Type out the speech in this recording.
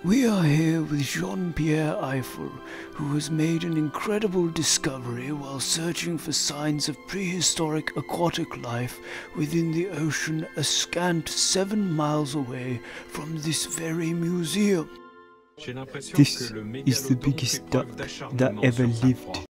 We are here with Jean-Pierre Eiffel, who has made an incredible discovery while searching for signs of prehistoric aquatic life within the ocean a scant 7 miles away from this very museum. This is the biggest duck that ever lived.